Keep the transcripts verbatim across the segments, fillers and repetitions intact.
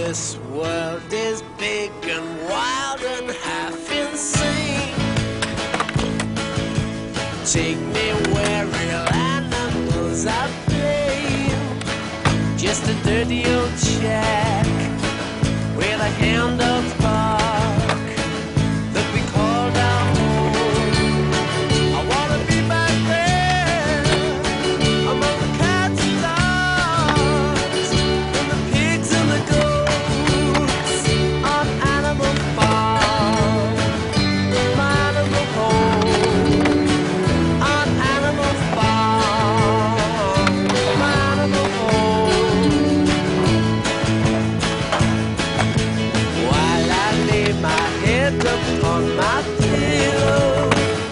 This world is big and wild and half insane. Take me where real animals are playing. Just a dirty old shack with a hand of bark that we called our home. I wanna be back there among the cats and dogs and the pigs and the goats on Animal Farm, my animal home. On Animal Farm, my animal home. While I lay my head upon my pillow,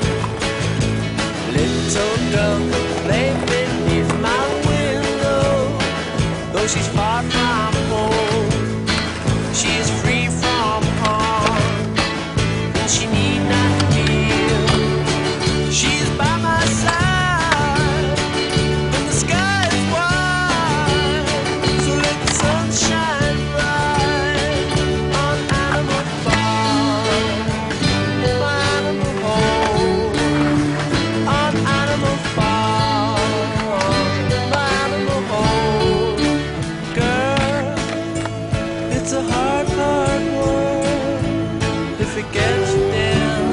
little girl could play beneath my window. Though she's far from home, she is free from harm, and she need not fear. She is by my side when the sky is wide. So let the sun shine bright on Animal Farm, my animal home. On Animal Farm, my animal home. Girl, it's a hard, hard world if it gets you down.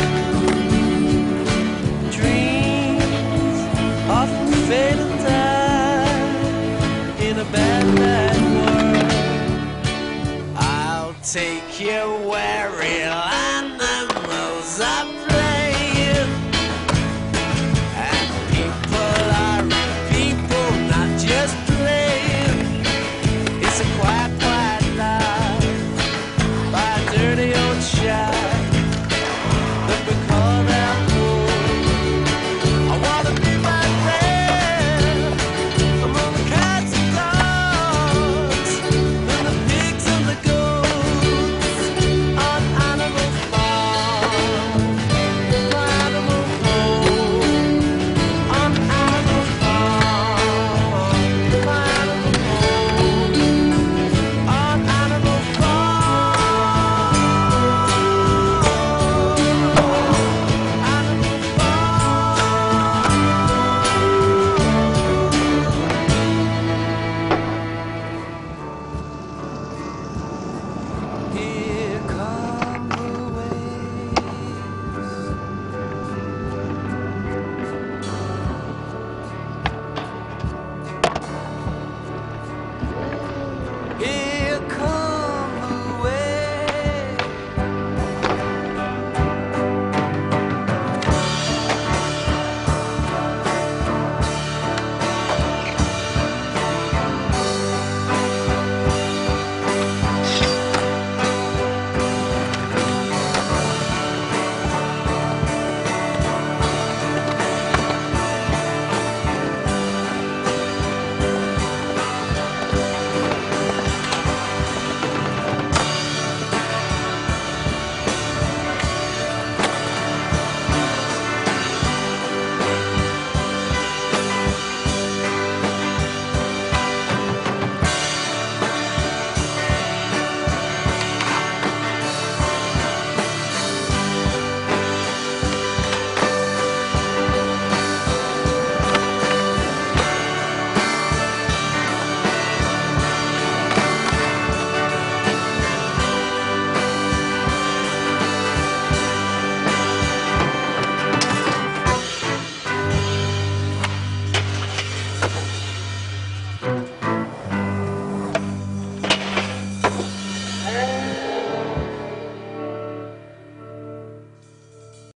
Dreams often fade and die in a bad, bad world. I'll take you where real animals are playing, and people are real people, not just playing. It's a quiet, quiet life by a dirty old shack that we call our home. I wanna be back there among the cats and dogs and the pigs and the goats on Animal Farm, my animal home. On Animal Farm, my animal home. On Animal Here come the waves. Here come the waves.